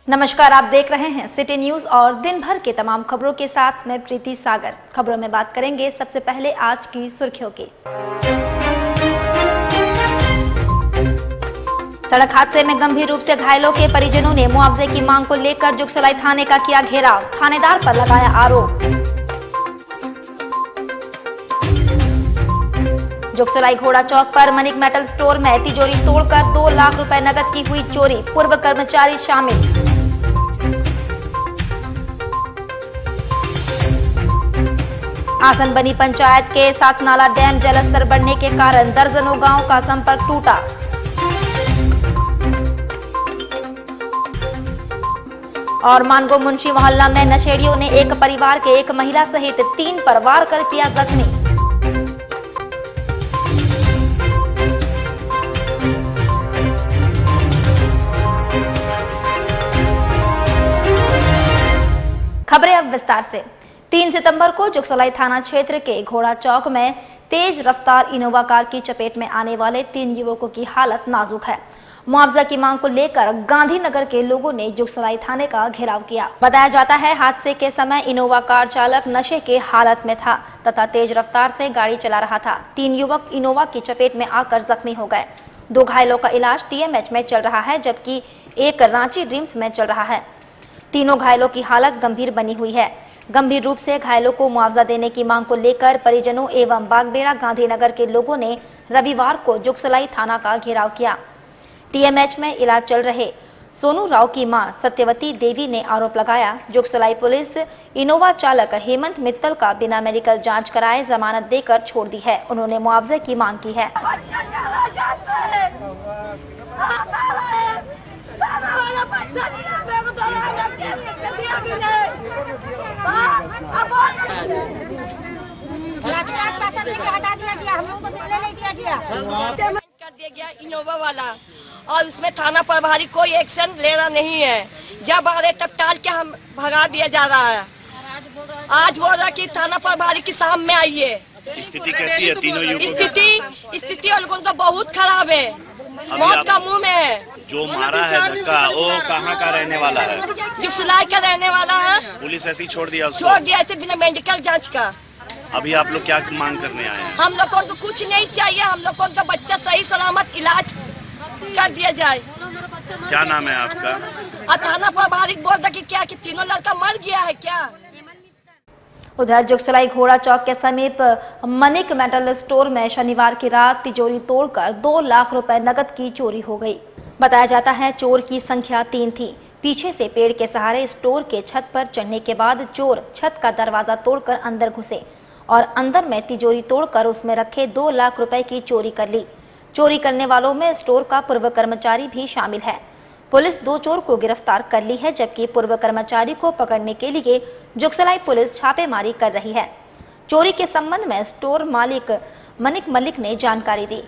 नमस्कार, आप देख रहे हैं सिटी न्यूज और दिन भर के तमाम खबरों के साथ मैं प्रीति सागर। खबरों में बात करेंगे सबसे पहले आज की सुर्खियों की। सड़क हादसे में गंभीर रूप से घायलों के परिजनों ने मुआवजे की मांग को लेकर जुगसलाई थाने का किया घेराव, थानेदार पर लगाया आरोप। जुगसलाई घोड़ा चौक पर मनिक मेटल स्टोर में तिजोरी तोड़कर 2 लाख रुपए नकद की हुई चोरी, पूर्व कर्मचारी शामिल। आसन बनी पंचायत के सातनाला डैम जलस्तर बढ़ने के कारण दर्जनों गांवों का संपर्क टूटा। और मानगो मुंशी मोहल्ला में नशेड़ियों ने एक परिवार के एक महिला सहित 3 पर वार कर किया जख्मी। खबरें अब विस्तार से। 3 सितंबर को जुगसलाई थाना क्षेत्र के घोड़ा चौक में तेज रफ्तार इनोवा कार की चपेट में आने वाले 3 युवकों की हालत नाजुक है। मुआवजा की मांग को लेकर गांधीनगर के लोगों ने जुगसलाई थाने का घेराव किया। बताया जाता है हादसे के समय इनोवा कार चालक नशे के हालत में था तथा तेज रफ्तार से गाड़ी चला रहा था। 3 युवक इनोवा की चपेट में आकर जख्मी हो गए। 2 घायलों का इलाज TMH में चल रहा है, जबकि एक रांची रिम्स में चल रहा है। तीनों घायलों की हालत गंभीर बनी हुई है। गंभीर रूप से घायलों को मुआवजा देने की मांग को लेकर परिजनों एवं बागबेड़ा गांधीनगर के लोगों ने रविवार को जुगसलाई थाना का घेराव किया। TMH में इलाज चल रहे सोनू राव की मां सत्यवती देवी ने आरोप लगाया, जुगसलाई पुलिस इनोवा चालक हेमंत मित्तल का बिना मेडिकल जांच कराए जमानत देकर छोड़ दी है। उन्होंने मुआवजे की मांग की है। कर दिया गया इनोवा वाला और उसमें थाना प्रभारी कोई एक्शन ले रहा नहीं है। जब आ रहे तब टाल के हम भगा दिया जा रहा है। आज बोल रहा कि थाना प्रभारी की सामने आइए। स्थिति कैसी है? तीनों युवकों स्थिति उनको तो बहुत खराब है, मौत का मुंह में है। जो मारा है धक्का वो कहाँ का रहने वाला है? जुगसलाई का रहने वाला है। पुलिस ऐसे ही छोड़ दिया ऐसे बिना मेडिकल जांच का। अभी आप लोग क्या मांग करने आए हैं? हम लोग को तो कुछ नहीं चाहिए, हम लोग को तो बच्चा सही सलामत इलाज कर दिया जाए। क्या नाम है आपका? और थाना प्रभारी बोल रहा कि क्या कि तीनों लड़का मर गया है क्या? उधर जुगसलाई घोड़ा चौक के समीप मनिक मेटल स्टोर में शनिवार की रात तिजोरी तोड़कर 2 लाख रुपए नकद की चोरी हो गई। बताया जाता है चोर की संख्या 3 थी। पीछे से पेड़ के सहारे स्टोर के छत पर चढ़ने के बाद चोर छत का दरवाजा तोड़कर अंदर घुसे और अंदर में तिजोरी तोड़कर उसमें रखे 2 लाख रुपए की चोरी कर ली। चोरी करने वालों में स्टोर का पूर्व कर्मचारी भी शामिल है। पुलिस 2 चोर को गिरफ्तार कर ली है, जबकि पूर्व कर्मचारी को पकड़ने के लिए जुगसलाई पुलिस छापेमारी कर रही है। चोरी के संबंध में स्टोर मालिक मनिक मलिक ने जानकारी दी।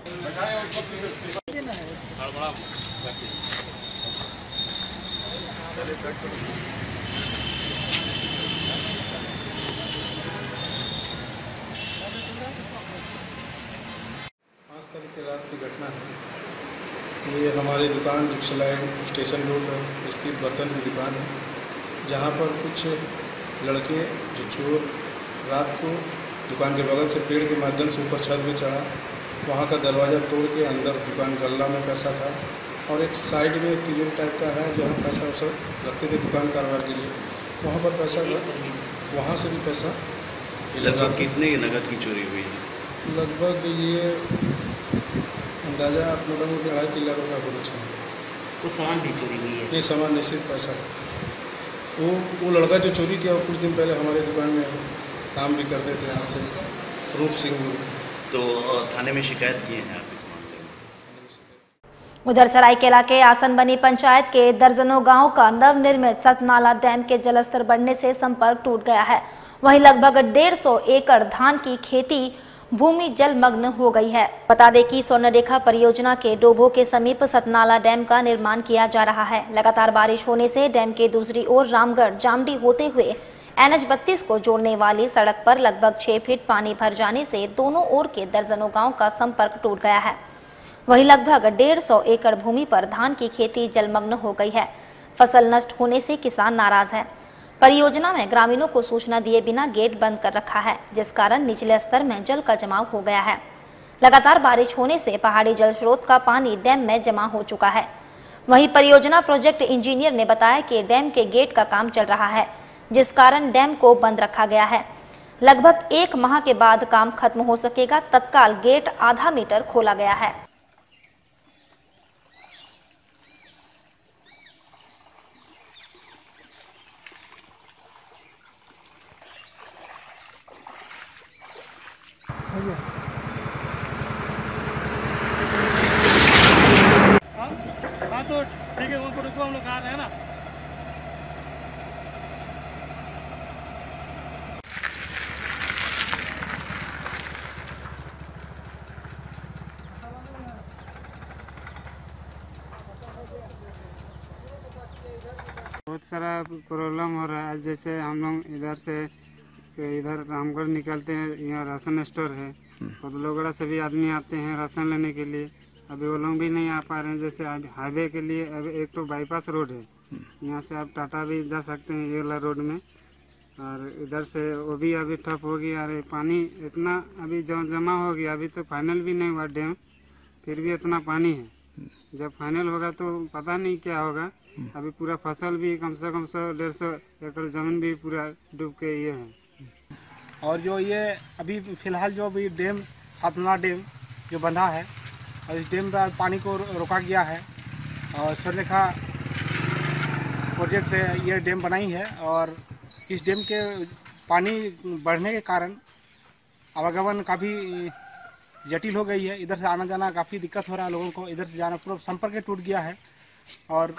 रात की घटना है। ये हमारी दुकान जुगसलाई स्टेशन रोड पर स्थित बर्तन की दुकान है, जहाँ पर कुछ लड़के जो चोर रात को दुकान के बगल से पेड़ के माध्यम से ऊपर छत पे चढ़ा, वहाँ का दरवाज़ा तोड़ के अंदर दुकान गल्ला में पैसा था और एक साइड में तिजोरी टाइप का है जहाँ पैसा सब रखते थे दुकान कारोबार के लिए, वहाँ पर पैसा था। वहाँ से भी पैसा लगभग कितने नगद की चोरी हुई है? लगभग ये अंदाजा मोटा मोटी 2.5-3 लाख रुपया होना चाहिए। वो सामान भी चोरी हुई है? ये सामान निश्चित पैसा। वो लड़का जो चोरी किया कुछ दिन पहले हमारे दुकान में काम भी करते थे, यहाँ से रूप सिंह। तो थाने में शिकायत किए हैं आप इस मामले में? उधर सरायकेला के आसन बनी पंचायत के दर्जनों गांवों का नवनिर्मित सतनाला डैम के जलस्तर बढ़ने से संपर्क टूट गया है। वहीं लगभग 150 एकड़ धान की खेती भूमि जलमग्न हो गई है। बता दें कि स्वर्णरेखा परियोजना के डोभो के समीप सतनाला डैम का निर्माण किया जा रहा है। लगातार बारिश होने से डैम के दूसरी ओर रामगढ़ जामडी होते हुए NH-32 को जोड़ने वाली सड़क पर लगभग 6 फीट पानी भर जाने से दोनों ओर के दर्जनों गांव का संपर्क टूट गया है। वहीं लगभग 150 एकड़ भूमि पर धान की खेती जलमग्न हो गई है। फसल नष्ट होने से किसान नाराज हैं। परियोजना में ग्रामीणों को सूचना दिए बिना गेट बंद कर रखा है, जिस कारण निचले स्तर में जल का जमाव हो गया है। लगातार बारिश होने से पहाड़ी जल स्रोत का पानी डैम में जमा हो चुका है। वहीं परियोजना प्रोजेक्ट इंजीनियर ने बताया कि डैम के गेट का काम चल रहा है, जिस कारण डैम को बंद रखा गया है। लगभग 1 माह के बाद काम खत्म हो सकेगा। तत्काल गेट आधा मीटर खोला गया है। हाँ तो ठीक है, उनको रुको, हम लोग आ रहे हैं ना। बहुत सारा प्रॉब्लम हो रहा है। जैसे हम लोग इधर रामगढ़ निकलते हैं, यहाँ राशन स्टोर है, और लोगड़ा से भी आदमी आते हैं राशन लेने के लिए। अभी वो लोग भी नहीं आ पा रहे हैं। जैसे हाईवे के लिए अभी एक तो बाईपास रोड है, यहाँ से आप टाटा भी जा सकते हैं ये वाला रोड में, और इधर से वो भी अभी ठप हो गया। अरे पानी इतना अभी जमा हो गया, अभी तो फाइनल भी नहीं हुआ डैम, फिर भी इतना पानी है। जब फाइनल होगा तो पता नहीं क्या होगा। अभी पूरा फसल भी कम से कम 100-150 एकड़ जमीन भी पूरा डूब के ये है। और जो ये अभी फिलहाल जो अभी डैम सातना डैम जो बंधा है, और इस डैम का पानी को रोका गया है, और स्वर्णरेखा प्रोजेक्ट ये डैम बनाई है। और इस डैम के पानी बढ़ने के कारण आवागमन काफ़ी जटिल हो गई है। इधर से आना जाना काफ़ी दिक्कत हो रहा है लोगों को, इधर से जाना पूरा संपर्क टूट गया है। और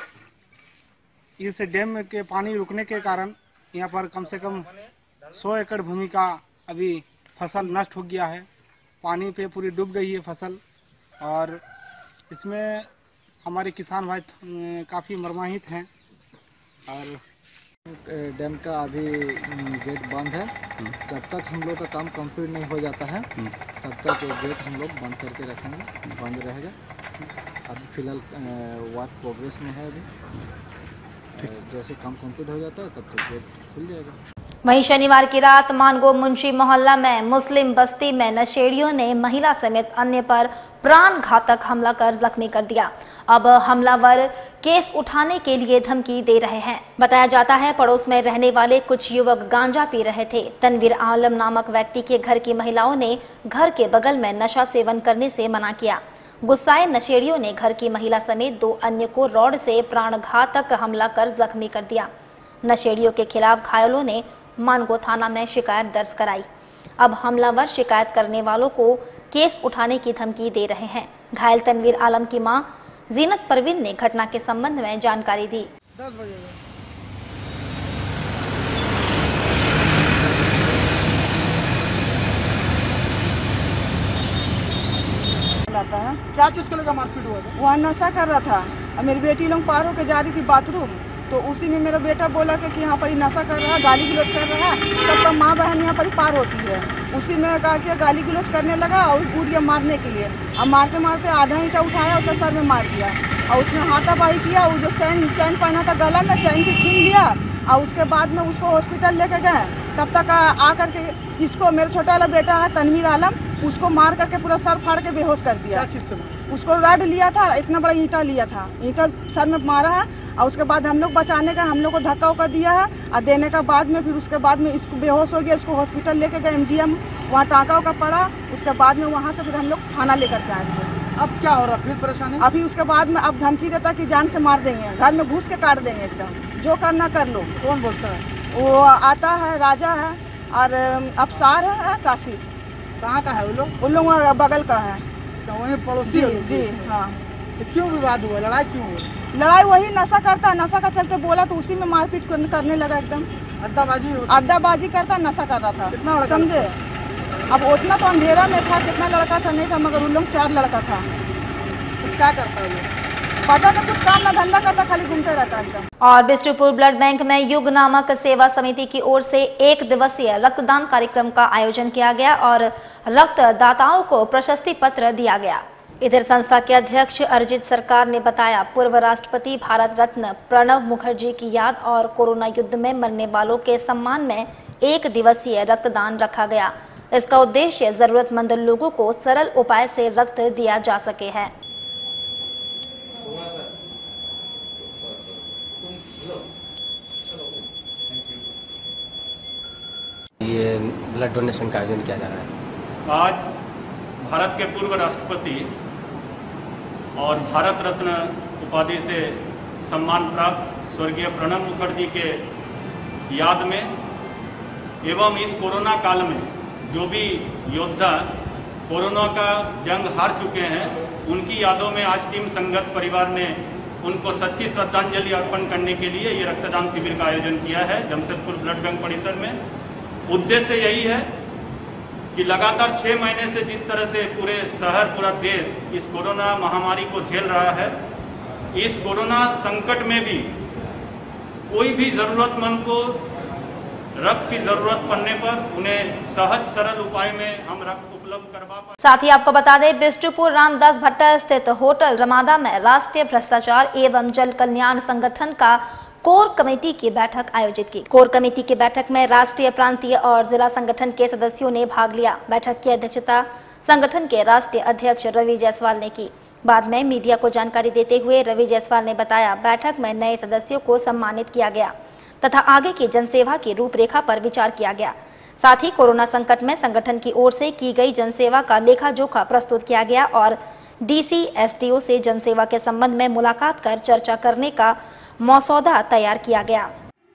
इस डैम के पानी रुकने के कारण यहाँ पर कम से कम 100 एकड़ भूमि का अभी फसल नष्ट हो गया है। पानी पे पूरी डूब गई है फसल, और इसमें हमारे किसान भाई काफ़ी मर्माहित हैं। और डैम का अभी गेट बंद है। जब तक हम लोग का काम कंप्लीट नहीं हो जाता है तब तक गेट हम लोग बंद करके रखेंगे, बंद रहेगा। अभी फिलहाल वर्क प्रोग्रेस में है। अभी जैसे काम कंप्लीट हो जाता है तब तक गेट खुल जाएगा। वहीं शनिवार की रात मानगो मुंशी मोहल्ला में मुस्लिम बस्ती में नशेड़ियों ने महिला समेत अन्य पर प्राण घातक हमला कर जख्मी कर दिया। अब हमलावर केस उठाने के लिए धमकी दे रहे हैं। बताया जाता है पड़ोस में रहने वाले कुछ युवक गांजा पी रहे थे। तनवीर आलम नामक व्यक्ति के घर की महिलाओं ने घर के बगल में नशा सेवन करने से मना किया। गुस्साए नशेड़ियों ने घर की महिला समेत 2 अन्य को रॉड से प्राणघातक हमला कर जख्मी कर दिया। नशेड़ियों के खिलाफ घायलों ने मानगो थाना में शिकायत दर्ज कराई। अब हमलावर शिकायत करने वालों को केस उठाने की धमकी दे रहे हैं। घायल तनवीर आलम की मां जीनत परवीन ने घटना के संबंध में जानकारी दी। 10 बजे लाता है। क्या चीज़ को लेकर मारपीट हुआ था? वहाँ नशा कर रहा था और मेरी बेटी लोग पार होकर जा रही थी बाथरूम, तो उसी में मेरा बेटा बोला कि यहाँ पर ही नशा कर रहा है, गाली गलौज कर रहा है। तब तक माँ बहन यहाँ पर पार होती है। उसी में कहा कि गाली गलौज करने लगा और गुड़िया मारने के लिए। अब मारते मारते आधा ईंटा उठाया, उसका सर में मार दिया और उसमें हाथापाई किया। वो जो चैन पहना था गला में, चैन भी छीन लिया और उसके बाद में उसको हॉस्पिटल लेके गए। तब तक आकर के इसको मेरा छोटा वाला बेटा है तनवीर आलम, उसको मार करके पूरा सर फाड़ के बेहोश कर दिया। उसको रड लिया था, इतना बड़ा ईंटा लिया था, ईंटा सर में मारा है। और उसके बाद हम लोग बचाने का हम लोग को धक्का उक्का दिया है और देने का बाद में फिर उसके बाद में इसको बेहोश हो गया। इसको हॉस्पिटल लेके गए MGM, वहाँ टाँका उका पड़ा। उसके बाद में वहाँ से फिर हम लोग थाना लेकर के आए। अब क्या हो रहा फिर परेशानी? अभी उसके बाद में अब धमकी देता कि जान से मार देंगे, घर में घुस के काट देंगे एकदम, जो करना कर लो। कौन बोलता है? वो आता है, राजा है और अफसार है, काशिफ। कहाँ का है वो लोग? उन लोग बगल का है। तो वहीं पड़ोसी? जी हाँ। तो क्यों विवाद हुआ, लड़ाई क्यों हुई? लड़ाई वही नशा करता, नशा का चलते बोला तो उसी में मारपीट करने लगा एकदम। अड्डाबाजी करता, नशा कर रहा था। कितना समझे? अब उतना तो अंधेरा में था, कितना लड़का था नहीं था, मगर उन लोग 4 लड़का था। तो क्या करता है? पता नहीं, कुछ काम ना धंधा करता, खाली घूमते रहता एकदम। और बिष्टुपुर ब्लड बैंक में युग नामक सेवा समिति की ओर से 1 दिवसीय रक्तदान कार्यक्रम का आयोजन किया गया और रक्तदाताओं को प्रशस्ति पत्र दिया गया। इधर संस्था के अध्यक्ष अरिजीत सरकार ने बताया, पूर्व राष्ट्रपति भारत रत्न प्रणब मुखर्जी की याद और कोरोना युद्ध में मरने वालों के सम्मान में 1 दिवसीय रक्तदान रखा गया। इसका उद्देश्य जरूरतमंद लोगों को सरल उपाय से रक्त दिया जा सके है। ये ब्लड डोनेशन का आयोजन किया जा रहा है। आज भारत के पूर्व राष्ट्रपति और भारत रत्न उपाधि से सम्मान प्राप्त स्वर्गीय प्रणब मुखर्जी के याद में एवं इस कोरोना काल में जो भी योद्धा कोरोना का जंग हार चुके हैं, उनकी यादों में आज टीम संघर्ष परिवार ने उनको सच्ची श्रद्धांजलि अर्पण करने के लिए ये रक्तदान शिविर का आयोजन किया है जमशेदपुर ब्लड बैंक परिसर में। उद्देश्य यही है कि लगातार 6 महीने से जिस तरह से पूरे शहर, पूरा देश इस कोरोना महामारी को झेल रहा है, इस कोरोना संकट में भी कोई भी जरूरतमंद को रक्त की जरूरत पड़ने पर उन्हें सहज सरल उपाय में हम रक्त उपलब्ध करवा पाए। साथ ही आपको बता दें, बिष्टुपुर रामदास भट्टा स्थित होटल रमादा में राष्ट्रीय भ्रष्टाचार एवं जल कल्याण संगठन का कोर कमेटी की बैठक आयोजित की। कोर कमेटी की बैठक में राष्ट्रीय, प्रांतीय और जिला संगठन के सदस्यों ने भाग लिया। बैठक की अध्यक्षता संगठन के राष्ट्रीय अध्यक्ष रवि जायसवाल ने की। बाद में मीडिया को जानकारी देते हुए रवि जायसवाल ने बताया, बैठक में नए सदस्यों को सम्मानित किया गया तथा आगे की जनसेवा की रूपरेखा पर विचार किया गया। साथ ही कोरोना संकट में संगठन की ओर से की गई जनसेवा का लेखा जोखा प्रस्तुत किया गया और डीसी, एसडीओ से जनसेवा के संबंध में मुलाकात कर चर्चा करने का मसौदा तैयार किया गया।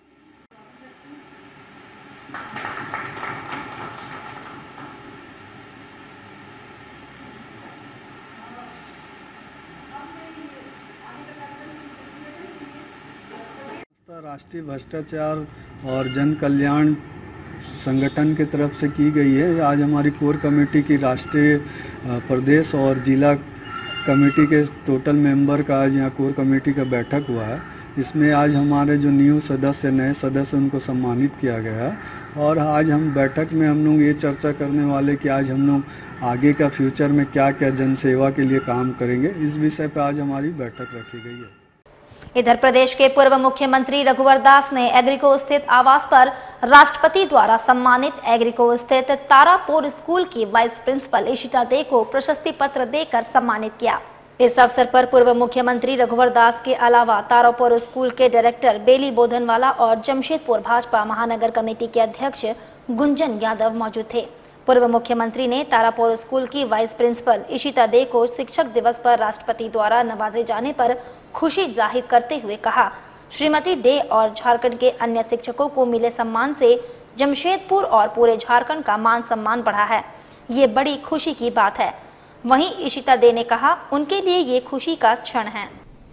राष्ट्रीय भ्रष्टाचार और जन कल्याण संगठन की तरफ से की गई है। आज हमारी कोर कमेटी की राष्ट्रीय, प्रदेश और जिला कमेटी के टोटल मेंबर का आज यहाँ कोर कमेटी का बैठक हुआ है। इसमें आज हमारे जो न्यू सदस्य, नए सदस्य, उनको सम्मानित किया गया है और आज हम बैठक में हम लोग ये चर्चा करने वाले कि आज हम लोग आगे का फ्यूचर में क्या क्या जनसेवा के लिए काम करेंगे, इस विषय पर आज हमारी बैठक रखी गई है। इधर प्रदेश के पूर्व मुख्यमंत्री रघुवर दास ने एग्रीको स्थित आवास पर राष्ट्रपति द्वारा सम्मानित एग्रीको स्थित तारापुर स्कूल की वाइस प्रिंसिपल इशिता दे को प्रशस्ति पत्र देकर सम्मानित किया। इस अवसर पर पूर्व मुख्यमंत्री रघुवर दास के अलावा तारापुर स्कूल के डायरेक्टर बेली बोधनवाला और जमशेदपुर भाजपा महानगर कमेटी के अध्यक्ष गुंजन यादव मौजूद थे। पूर्व मुख्यमंत्री ने तारापुर स्कूल की वाइस प्रिंसिपल इशिता दे को शिक्षक दिवस पर राष्ट्रपति द्वारा नवाजे जाने पर खुशी जाहिर करते हुए कहा, श्रीमती डे और झारखंड के अन्य शिक्षकों को मिले सम्मान से जमशेदपुर और पूरे झारखंड का मान सम्मान बढ़ा है। ये बड़ी खुशी की बात है। वहीं इशिता दे ने कहा, उनके लिए ये खुशी का क्षण है।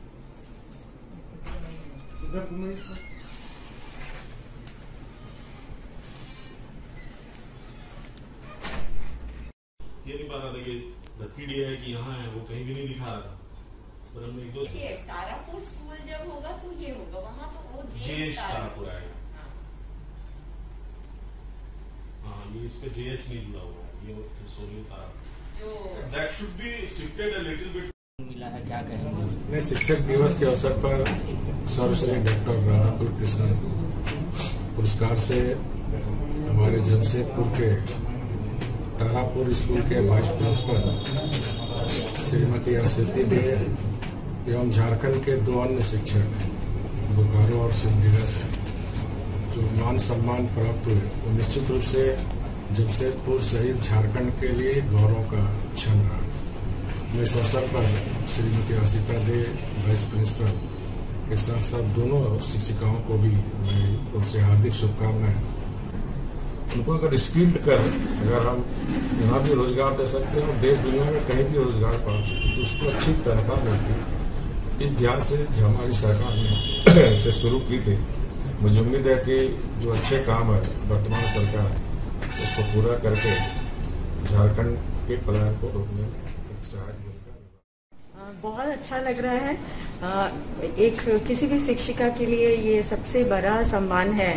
ये नहीं पता था ये धतकीडी है कि यहाँ है, वो कहीं भी नहीं दिखा रहा था। पर हमने एक दो तारापुर स्कूल जब होगा तो ये होगा, वहाँ तो वो जेएच तारापुर आएगा। हाँ, ये इस पे जेएच नहीं जुड़ा हुआ है, ये Soni Tarapur. That should be shifted a little bit. मिला है, क्या कहेंगे? शिक्षक दिवस के अवसर पर सर्वश्री डॉक्टर राधापुर कृष्णन पुरस्कार से हमारे जमशेदपुर के तारापुर स्कूल के वाइस प्रिंसिपल श्रीमती आरती दे एवं झारखंड के 2 अन्य शिक्षक बोकारो और सिमडेगा से जो मान सम्मान प्राप्त हुए, वो निश्चित रूप से जमशेदपुर सहित झारखंड के लिए गौरव का क्षण रहा। इस अवसर पर श्रीमती आशिता दे वाइस प्रिंसिपल के साथ साथ दोनों शिक्षिकाओं को भी मैं उनसे हार्दिक शुभकामनाएं। उनको अगर स्किल्ड कर अगर हम यहाँ भी रोजगार दे सकते हैं और देश दुनिया में कहीं भी रोजगार पा सकते तो उसको अच्छी तनख्वाह मिलती। इस ध्यान से जो हमारी सरकार ने इसे शुरू की थी, मुझे उम्मीद है कि जो अच्छे काम है वर्तमान सरकार उसको पूरा करके झारखंड के पलायन को रोकने में एक सहायक भूमिका। बहुत अच्छा लग रहा है। एक किसी भी शिक्षिका के लिए ये सबसे बड़ा सम्मान है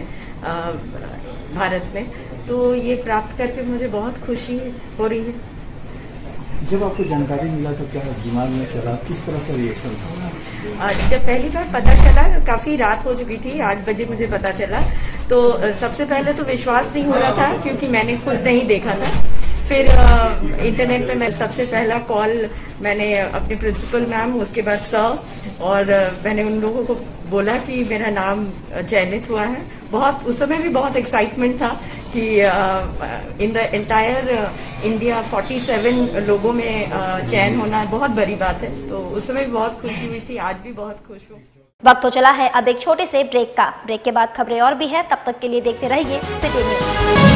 भारत में, तो ये प्राप्त करके मुझे बहुत खुशी हो रही है। जब आपको जानकारी मिला तो क्या दिमाग में चला, किस तरह से रिएक्शन था? जब पहली बार पता चला, काफी रात हो चुकी थी, 8 बजे मुझे पता चला, तो सबसे पहले तो विश्वास नहीं हो रहा था क्योंकि मैंने खुद नहीं देखा था। फिर इंटरनेट पे मैं सबसे पहला कॉल मैंने अपने प्रिंसिपल मैम, उसके बाद सर, और मैंने उन लोगों को बोला कि मेरा नाम चयनित हुआ है। बहुत उस समय भी बहुत एक्साइटमेंट था कि इन द एंटायर इंडिया 47 लोगों में चयन होना बहुत बड़ी बात है, तो उस समय भी बहुत खुशी हुई थी, आज भी बहुत खुश हूँ। वक्त तो चला है अब एक छोटे से ब्रेक का। ब्रेक के बाद खबरें और भी है, तब तक के लिए देखते रहिए सिटी न्यूज़।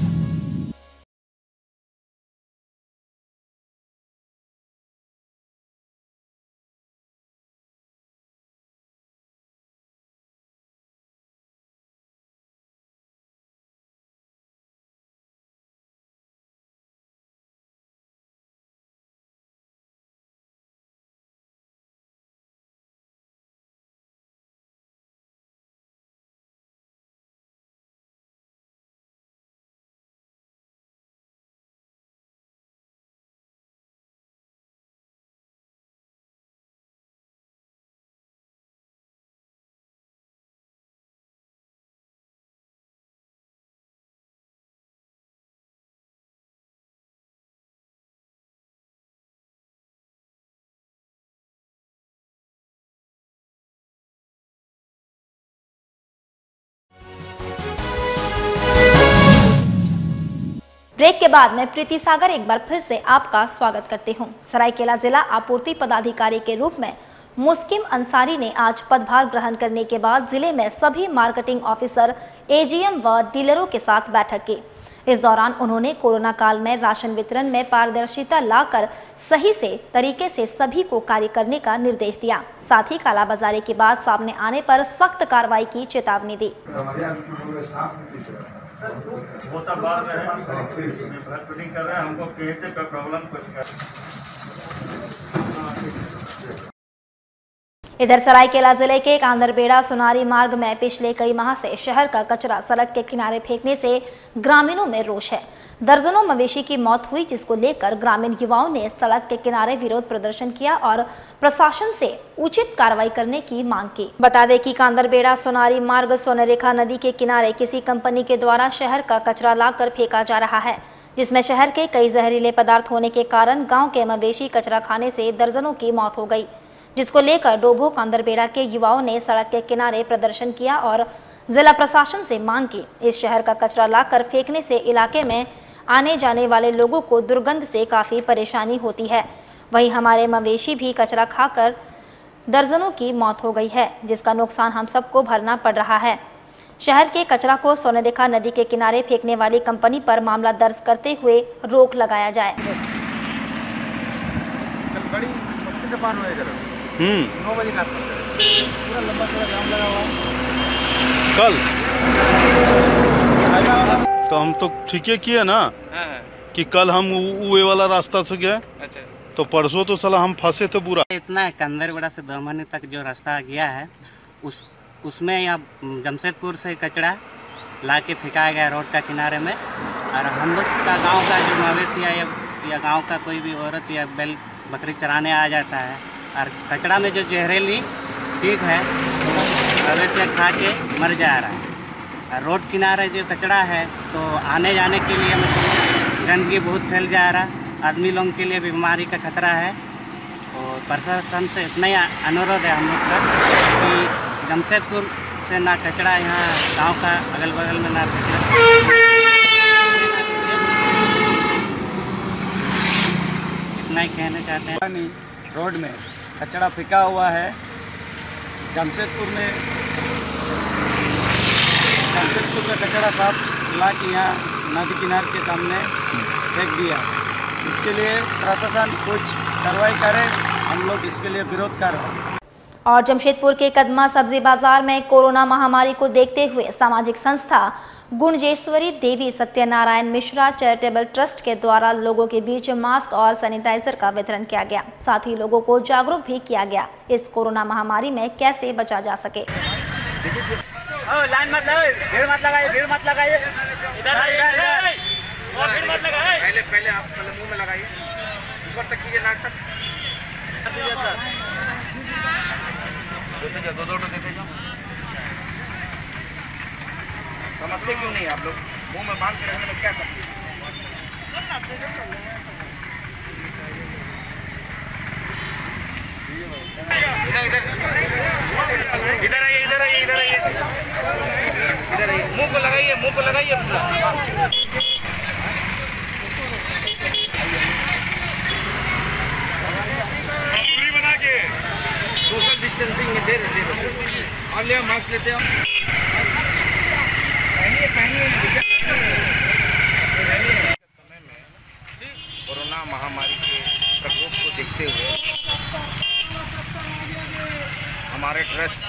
ब्रेक के बाद मैं प्रीति सागर एक बार फिर से आपका स्वागत करती हूं। सरायकेला जिला आपूर्ति पदाधिकारी के रूप में मुस्किम अंसारी ने आज पदभार ग्रहण करने के बाद जिले में सभी मार्केटिंग ऑफिसर, एजीएम व डीलरों के साथ बैठक की। इस दौरान उन्होंने कोरोना काल में राशन वितरण में पारदर्शिता लाकर सही से तरीके से सभी को कार्य करने का निर्देश दिया। साथ ही कालाबाजारी की बात सामने आने पर सख्त कार्रवाई की चेतावनी दी। वो सब बात है, फिटिंग कर रहे हैं, हमको कैसे का प्रॉब्लम कुछ इधर सरायकेला जिले के कांदरबेड़ा सुनारी मार्ग में पिछले कई माह से शहर का कचरा सड़क के किनारे फेंकने से ग्रामीणों में रोष है। दर्जनों मवेशी की मौत हुई, जिसको लेकर ग्रामीण युवाओं ने सड़क के किनारे विरोध प्रदर्शन किया और प्रशासन से उचित कार्रवाई करने की मांग की। बता दें कि कांदरबेड़ा सुनारी मार्ग स्वर्णरेखा नदी के किनारे किसी कंपनी के द्वारा शहर का कचरा लाकर फेंका जा रहा है, जिसमें शहर के कई जहरीले पदार्थ होने के कारण गाँव के मवेशी कचरा खाने से दर्जनों की मौत हो गई, जिसको लेकर डोभो कांदरबेड़ा के युवाओं ने सड़क के किनारे प्रदर्शन किया और जिला प्रशासन से मांग की। इस शहर का कचरा लाकर फेंकने से इलाके में आने जाने वाले लोगों को दुर्गंध से काफ़ी परेशानी होती है। वहीं हमारे मवेशी भी कचरा खाकर दर्जनों की मौत हो गई है, जिसका नुकसान हम सबको भरना पड़ रहा है। शहर के कचरा को स्वर्णरेखा नदी के किनारे फेंकने वाली कंपनी पर मामला दर्ज करते हुए रोक लगाया जाए। 9 बजे का पूरा लंबा जाम लगा हुआ कल तो हम तो ठीक है किए ना कि कल हम वे वाला रास्ता से गए। अच्छा। तो परसों तो साला हम फंसे थे पूरा। इतना है कांदरबेड़ा से दमन तक जो रास्ता गया है उसमें यहाँ जमशेदपुर से कचरा ला के फेंकाया गया रोड का किनारे में, और हम लोग का गाँव का जो मवेशी या गाँव का कोई भी औरत या बैल बकरी चराने आ जाता है, और कचरा में जो जहरीली चीज़ है मवेशी खा के मर जा रहा है। और रोड किनारे जो कचरा है तो आने जाने के लिए मतलब गंदगी बहुत फैल जा रहा, आदमी लोगों के लिए बीमारी का खतरा है। और प्रशासन से इतना ही अनुरोध है हम लोग का कि जमशेदपुर से ना कचरा यहाँ गांव का अगल बगल में ना कचरा, इतना ही कहना चाहते हैं। रोड में कचरा फेंका हुआ है। जमशेदपुर में कचरा साफ ला के यहाँ नदी किनारे के सामने फेंक दिया। इसके लिए प्रशासन कुछ कार्रवाई करे, हम लोग इसके लिए विरोध कर रहे हैं। और जमशेदपुर के कदमा सब्जी बाजार में कोरोना महामारी को देखते हुए सामाजिक संस्था गुणजेश्वरी देवी सत्यनारायण मिश्रा चैरिटेबल ट्रस्ट के द्वारा लोगों के बीच मास्क और सैनिटाइजर का वितरण किया गया। साथ ही लोगों को जागरूक भी किया गया इस कोरोना महामारी में कैसे बचा जा सके। लाइन मत लगाइए, भीड़ मत लगाइए, इधर भीड़ मत लगाइए, पहले आप मुंह में लगाइए। ऊपर तक कीजिए, नाक तक देते जाओ, दो देते जाओ। समझते क्यों नहीं आप लोग? मुंह में बांध के रखने में क्या तकलीफ? इधर आइए, इधर आइए, इधर आइए, इधर आइए, मुंह को लगाइए, मुंह को लगाइए पूरा। दूरी बना के सोशल डिस्टेंसिंग में दे रहे और ले मास्क लेते हो। समय में कोरोना महामारी के प्रकोप को देखते हुए हमारे trust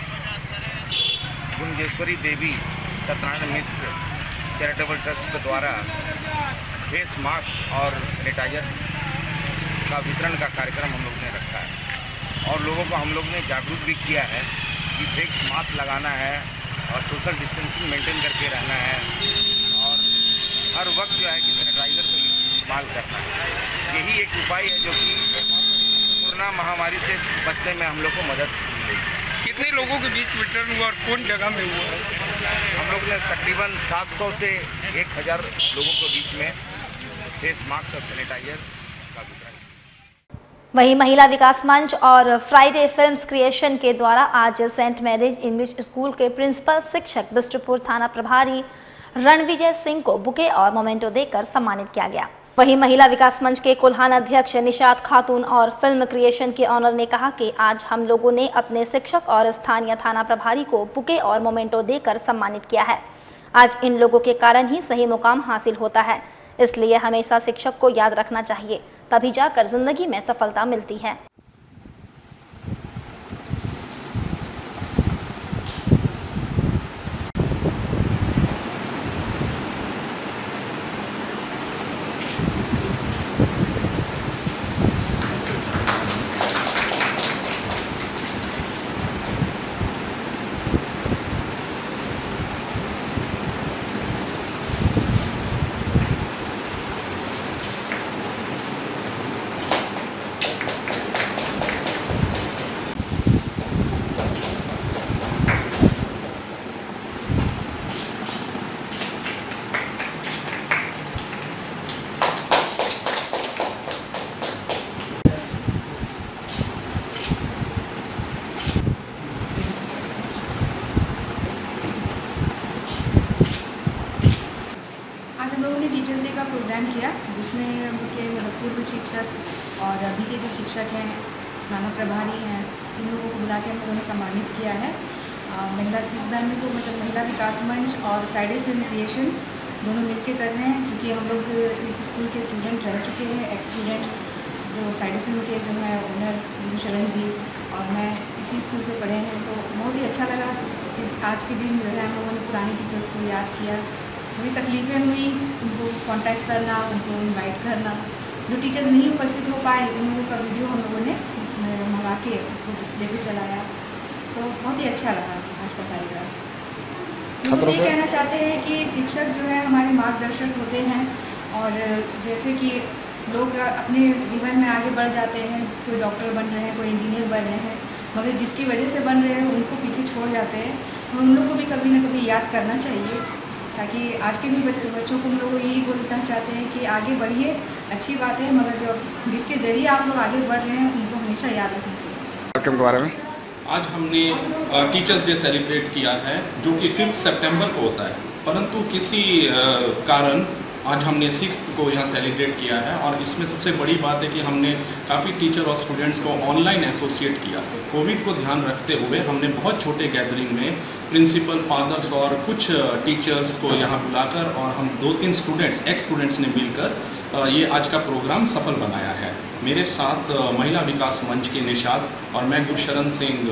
Gunjeshwari Devi Satyanarayan Mishra charitable trust के द्वारा फेस मास्क और सैनिटाइजर का वितरण का कार्यक्रम हम लोग ने रखा है और लोगों को हम लोग ने जागरूक भी किया है कि फेस मास्क लगाना है और सोशल डिस्टेंसिंग मेंटेन करके रहना है और हर वक्त जो है कि सैनिटाइजर का इस्तेमाल करना है। यही एक उपाय है जो कि कोरोना महामारी से बचने में हम लोग को मदद मिलेगी। कितने लोगों के बीच वितरण हुआ और कौन जगह में हुआ? हम लोग ने तकरीबन 700 से 1000 लोगों के बीच में फेस मास्क और सैनिटाइजर का वितरण। वहीं महिला विकास मंच और फ्राइडे फिल्म्स क्रिएशन के द्वारा आज सेंट मैरिज इंग्लिश स्कूल के प्रिंसिपल शिक्षक बिष्टुपुर थाना प्रभारी रणविजय सिंह को बुके और मोमेंटो देकर सम्मानित किया गया। वहीं महिला विकास मंच के कुल्हान अध्यक्ष निशात खातून और फिल्म क्रिएशन के ऑनर ने कहा कि आज हम लोगों ने अपने शिक्षक और स्थानीय थाना प्रभारी को बुके और मोमेंटो देकर सम्मानित किया है। आज इन लोगों के कारण ही सही मुकाम हासिल होता है, इसलिए हमेशा शिक्षक को याद रखना चाहिए, तभी जाकर जिंदगी में सफलता मिलती है। टीचर्स डे का प्रोग्राम किया, जिसमें उनके पूर्व शिक्षक और अभी के जो शिक्षक हैं, थाना प्रभारी हैं, इन लोगों को बुला के हम लोगों ने सम्मानित किया है। महिला इस बैन को मतलब महिला विकास मंच और फ्राइडे फिल्म क्रिएशन दोनों मिलकर कर रहे हैं, क्योंकि हम लोग इस स्कूल के स्टूडेंट रह चुके हैं। एक्स स्टूडेंट जो फ्राइडे फिल्म के जो है ओनर शरण जी और मैं इसी स्कूल से पढ़े हैं, तो बहुत ही अच्छा लगा। आज के दिन जो है हम लोगों ने पुराने टीचर्स को याद किया। थोड़ी तकलीफ़ें हुई, उनको कांटेक्ट करना, उनको इनवाइट करना। जो टीचर्स नहीं उपस्थित हो पाए, उन लोगों का वीडियो हम लोगों ने मंगा के उसको डिस्प्ले पे चलाया, तो बहुत ही अच्छा लगा आज का कार्यक्रम। हम ये कहना चाहते हैं कि शिक्षक जो है हमारे मार्गदर्शक होते हैं, और जैसे कि लोग अपने जीवन में आगे बढ़ जाते हैं, कोई डॉक्टर बन रहे हैं, कोई इंजीनियर बन रहे हैं, मगर जिसकी वजह से बन रहे हैं उनको पीछे छोड़ जाते हैं। तो उन लोग को भी कभी ना कभी याद करना चाहिए, ताकि आज के भी बच्चों को हम लोग यही बोलना चाहते हैं कि आगे बढ़िए, अच्छी बात है, मगर जो जिसके जरिए आप लोग आगे बढ़ रहे हैं उनको हमेशा याद रखना चाहिए। कार्यक्रम के बारे में आज हमने टीचर्स डे सेलिब्रेट किया है, जो कि 5 सितंबर को होता है, परंतु किसी कारण आज हमने 6 को यहाँ सेलिब्रेट किया है। और इसमें सबसे बड़ी बात है कि हमने काफ़ी टीचर और स्टूडेंट्स को ऑनलाइन एसोसिएट किया। कोविड को ध्यान रखते हुए हमने बहुत छोटे गैदरिंग में प्रिंसिपल, फादर्स और कुछ टीचर्स को यहाँ बुलाकर और हम 2-3 स्टूडेंट्स, एक्स स्टूडेंट्स ने मिलकर ये आज का प्रोग्राम सफल बनाया है। मेरे साथ महिला विकास मंच के निशात और मैं गुरशरण सिंह,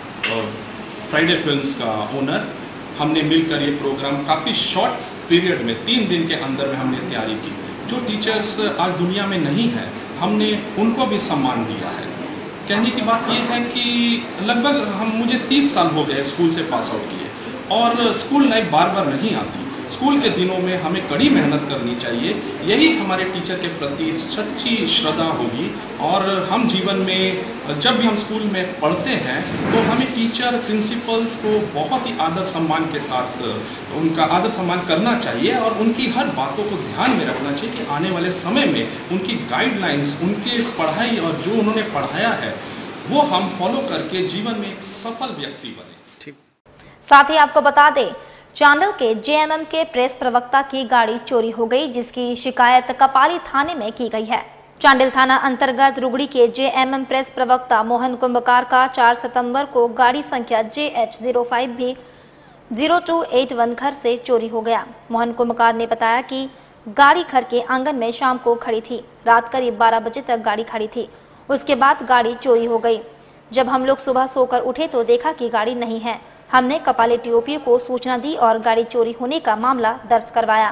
फ्राइडे फिल्म्स का ओनर, हमने मिलकर ये प्रोग्राम काफ़ी शॉर्ट पीरियड में 3 दिन के अंदर में हमने तैयारी की। जो टीचर्स आज दुनिया में नहीं है, हमने उनको भी सम्मान दिया है। कहने की बात ये है कि लगभग मुझे 30 साल हो गए स्कूल से पास आउट किए, और स्कूल लाइफ बार बार नहीं आती। स्कूल के दिनों में हमें कड़ी मेहनत करनी चाहिए। यही हमारे टीचर के प्रति सच्ची श्रद्धा होगी और हम जीवन में जब भी हम स्कूल में पढ़ते हैं तो हमें टीचर प्रिंसिपल्स को बहुत ही आदर सम्मान के साथ उनका आदर सम्मान करना चाहिए और उनकी हर बातों को ध्यान में रखना चाहिए कि आने वाले समय में उनकी गाइडलाइंस, उनकी पढ़ाई और जो उन्होंने पढ़ाया है वो हम फॉलो करके जीवन में एक सफल व्यक्ति बने। साथ ही आपको बता दें, चांडिल के जेएमएम के प्रेस प्रवक्ता की गाड़ी चोरी हो गई, जिसकी शिकायत कपाली थाने में की गई है। चांडिल थाना अंतर्गत रुगड़ी के जेएमएम प्रेस प्रवक्ता मोहन कुंभकार का 4 सितंबर को गाड़ी संख्या JH05B 0281 घर से चोरी हो गया। मोहन कुंभकार ने बताया कि गाड़ी घर के आंगन में शाम को खड़ी थी। रात करीब 12 बजे तक गाड़ी खड़ी थी। उसके बाद गाड़ी चोरी हो गई। जब हम लोग सुबह सोकर उठे तो देखा कि गाड़ी नहीं है। हमने कपाली टीओपी को सूचना दी और गाड़ी चोरी होने का मामला दर्ज करवाया।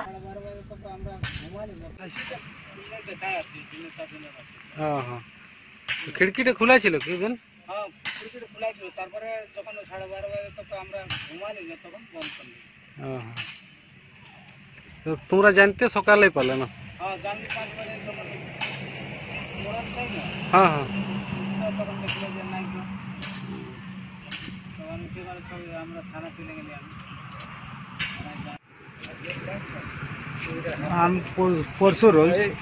खिड़की खुला छिलो कि बेन? हां खिड़की खुला छिलो, तारपरे যখন 12:30 বাজে তখন আমরা ঘুমাইনি, তখন বন্ধ করলি। তো তোমরা জানতে সকালে পালে না? हां জানতে 5 বাজে তো মোরন চাই না। হ্যাঁ হ্যাঁ তখন দেখলে যে নাই তো তখন কি করে সব আমরা থানা চলে গেলি। हम परसों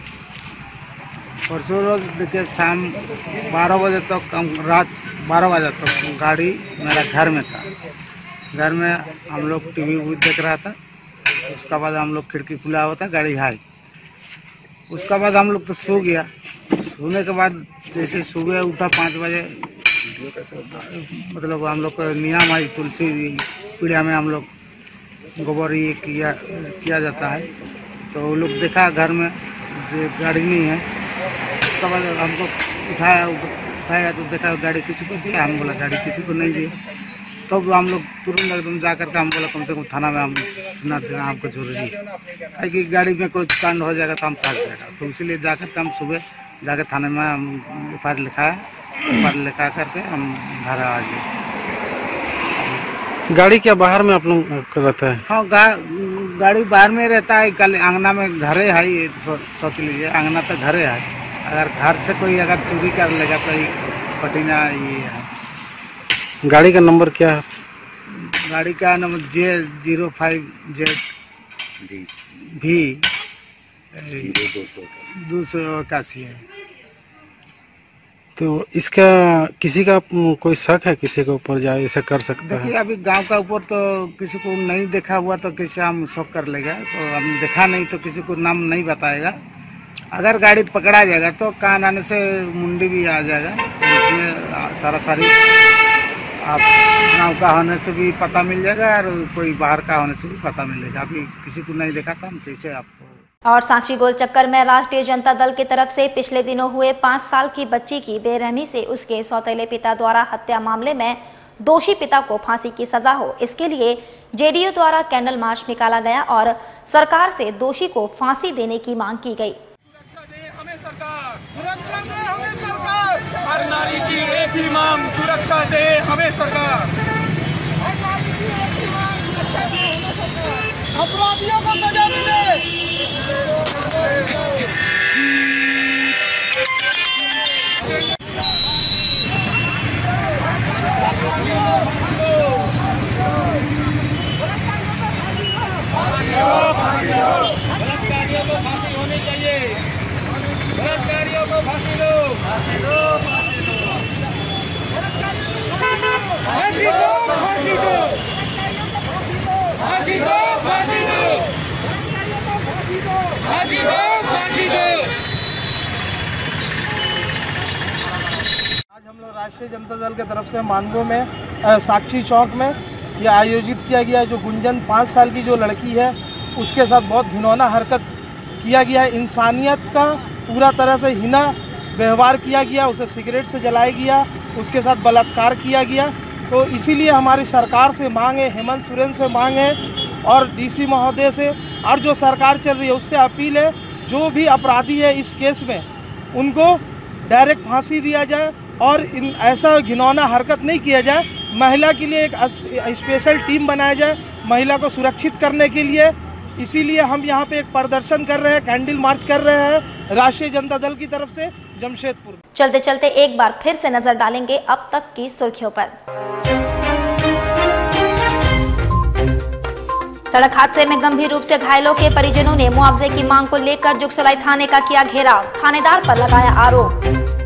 रोज देखिए शाम 12 बजे तक, रात 12 बजे तक गाड़ी मेरा घर में था। घर में हम लोग टीवी देख रहा था। उसका बाद हम लोग खिड़की खुला हुआ था, गाड़ी हाई। उसका बाद हम लोग तो सो गया। सोने के बाद जैसे सुबह उठा 5 बजे, मतलब हम लोग का नियम है तुलसी पीढ़िया में हम लोग गोबर ये किया जाता है। तो वो लोग देखा घर में गाड़ी नहीं है। उसके बाद हमको उठाया तो देखा गाड़ी किसी को दिया। हम बोला गाड़ी किसी को नहीं दी। तब तो हम लोग तुरंत एकदम जा करके हम बोला कम से कम थाना में हम सुना देना हमको जरूरी है कि गाड़ी में कोई कांड हो जाएगा तो हम फंस जाएगा। तो इसीलिए जा करके हम सुबह जाकर थाने में हम FIR लिखाया। FIR लिखा करके हम घर आ गए। गाड़ी क्या बाहर में आप लोग का रहता है? हाँ गाड़ी बाहर में रहता है। कल आंगना में घरे है, ये सोच लीजिए आंगना तो घरे है। अगर घर से कोई अगर चोरी कर लेगा तो पटीना ये है। गाड़ी का नंबर क्या है? गाड़ी का नंबर J05ZB 281 है। तो इसका किसी का कोई शक है किसी के ऊपर जाए ऐसा कर सकता है? देखिए अभी गांव का ऊपर तो किसी को नहीं देखा हुआ तो कैसे हम शक कर लेगा। तो हम देखा नहीं तो किसी को नाम नहीं बताएगा। अगर गाड़ी पकड़ा जाएगा तो कान आने से मुंडी भी आ जाएगा। तो इसमें सारी आप गाँव का होने से भी पता मिल जाएगा और कोई बाहर का होने से भी पता मिलेगा। अभी किसी को नहीं देखा था हम कैसे आपको। और सांची गोल चक्कर में राष्ट्रीय जनता दल की तरफ से पिछले दिनों हुए 5 साल की बच्ची की बेरहमी से उसके सौतेले पिता द्वारा हत्या मामले में दोषी पिता को फांसी की सजा हो, इसके लिए जेडीयू द्वारा कैंडल मार्च निकाला गया और सरकार से दोषी को फांसी देने की मांग की गई। सुरक्षा दे हमें सरकार, हर नारी की एक ही मांग, सुरक्षा दे हमें सरकार। अपराधियों को सजा मिले। बलात्कारियों को फांसी होनी चाहिए। बलात्कारियों को फांसी दो। फांसी दो, फांसी दो। फांसी दो, फांसी दो। फांसी दो, फांसी दो। फांसी दो, फांसी दो। आज हम लोग राष्ट्रीय जनता दल की तरफ से मानगो में साक्षी चौक में यह आयोजित किया गया है। जो गुंजन 5 साल की जो लड़की है उसके साथ बहुत घिनौना हरकत किया गया है। इंसानियत का पूरा तरह से हीना व्यवहार किया गया। उसे सिगरेट से जलाया गया, उसके साथ बलात्कार किया गया। तो इसीलिए हमारी सरकार से मांग है, हेमंत सोरेन से मांग है और डीसी महोदय से और जो सरकार चल रही है उससे अपील है, जो भी अपराधी है इस केस में उनको डायरेक्ट फांसी दिया जाए और ऐसा घिनौना हरकत नहीं किया जाए। महिला के लिए एक स्पेशल टीम बनाया जाए महिला को सुरक्षित करने के लिए। इसीलिए हम यहाँ पे एक प्रदर्शन कर रहे हैं, कैंडल मार्च कर रहे हैं राष्ट्रीय जनता दल की तरफ से जमशेदपुर। चलते चलते एक बार फिर से नजर डालेंगे अब तक की सुर्खियों पर। सड़क हादसे में गंभीर रूप से घायलों के परिजनों ने मुआवजे की मांग को लेकर जुगसलाई थाने का किया घेराव, थानेदार पर लगाया आरोप।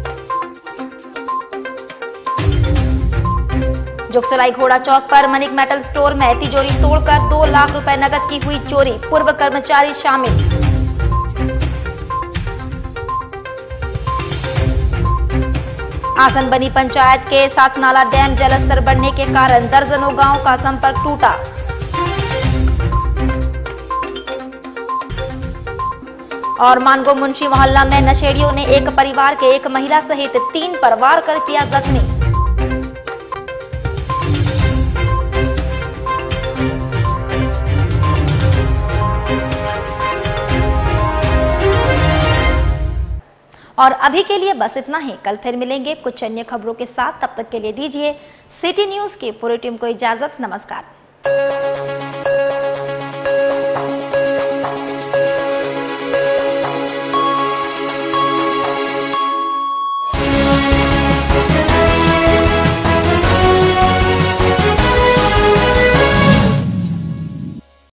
जुगसलाई घोड़ा चौक पर मनिक मेटल स्टोर में तिजोरी तोड़कर 2 लाख रुपए नकद की हुई चोरी, पूर्व कर्मचारी शामिल। आसन बनी पंचायत के साथ नाला डैम जलस्तर बढ़ने के कारण दर्जनों गांवों का संपर्क टूटा। और मानगो मुंशी मोहल्ला में नशेड़ियों ने एक परिवार के एक महिला सहित 3 पर वार कर किया जख्मी। और अभी के लिए बस इतना ही। कल फिर मिलेंगे कुछ अन्य खबरों के साथ, तब तक के लिए दीजिए सिटी न्यूज की पूरी टीम को इजाजत। नमस्कार।